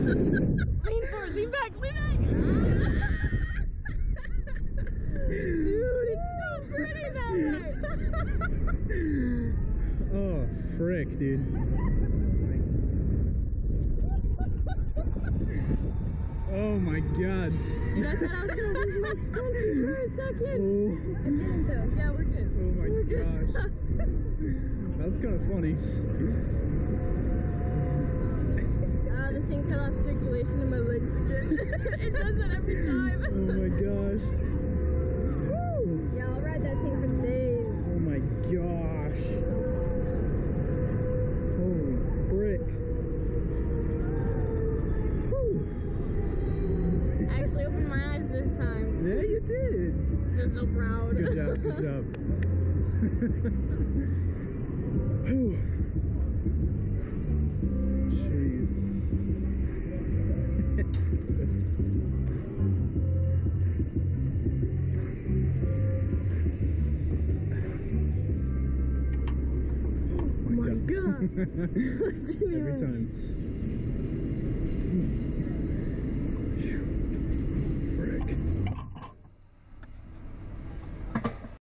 Lean forward, lean back, lean back. Dude, it's so pretty that way. Oh, frick, dude. Oh my god. Dude, I thought I was gonna lose my scrunchie for a second. Oh, I didn't though. Yeah, we're good. oh my We're good. gosh. That's kind of funny. The thing cut off circulation in my legs again. It does that every time. Oh my gosh. Woo! Yeah, I'll ride that thing for days. Oh my gosh. Holy frick. Woo! I actually opened my eyes this time. Yeah, you did. I'm so proud. Good job, good job. Whew. Jeez. Oh my god. Every time.